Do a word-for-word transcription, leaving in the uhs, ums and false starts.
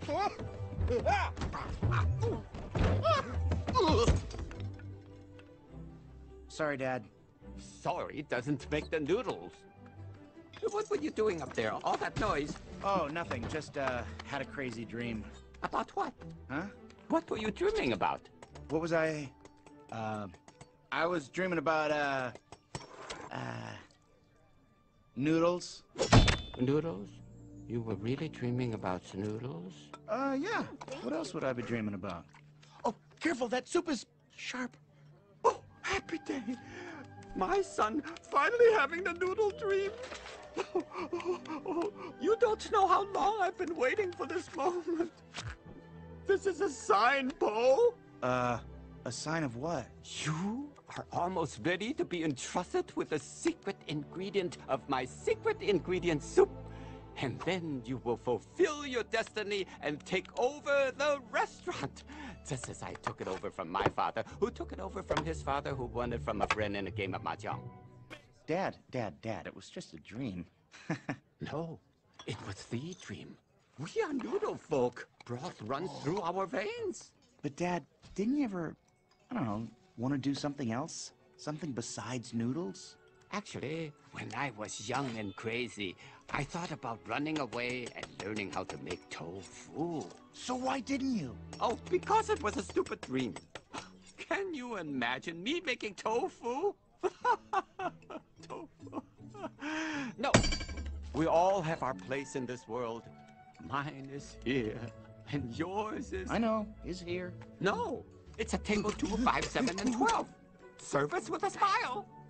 Sorry, Dad. Sorry doesn't make the noodles. What were you doing up there? All that noise? Oh, nothing. Just, uh, had a crazy dream. About what? Huh? What were you dreaming about? What was I? Uh, I was dreaming about, uh, uh, noodles. Noodles? You were really dreaming about noodles? Uh, yeah. What else would I be dreaming about? Oh, careful, that soup is sharp. Oh, happy day. My son finally having the noodle dream. Oh, oh, oh, you don't know how long I've been waiting for this moment. This is a sign, Poe. Uh, a sign of what? You are almost ready to be entrusted with the secret ingredient of my secret ingredient soup. And then you will fulfill your destiny and take over the restaurant. Just as I took it over from my father, who took it over from his father, who won it from a friend in a game of mahjong. Dad, Dad, Dad, it was just a dream. No, it was the dream. We are noodle folk. Broth runs through our veins. But Dad, didn't you ever, I don't know, want to do something else? Something besides noodles? Actually, when I was young and crazy, I thought about running away and learning how to make tofu. So why didn't you? Oh, because it was a stupid dream. Can you imagine me making tofu? Tofu. No, we all have our place in this world. Mine is here, and yours is... I know, is here. No, it's at table two, five, seven, and twelve. Service with a smile.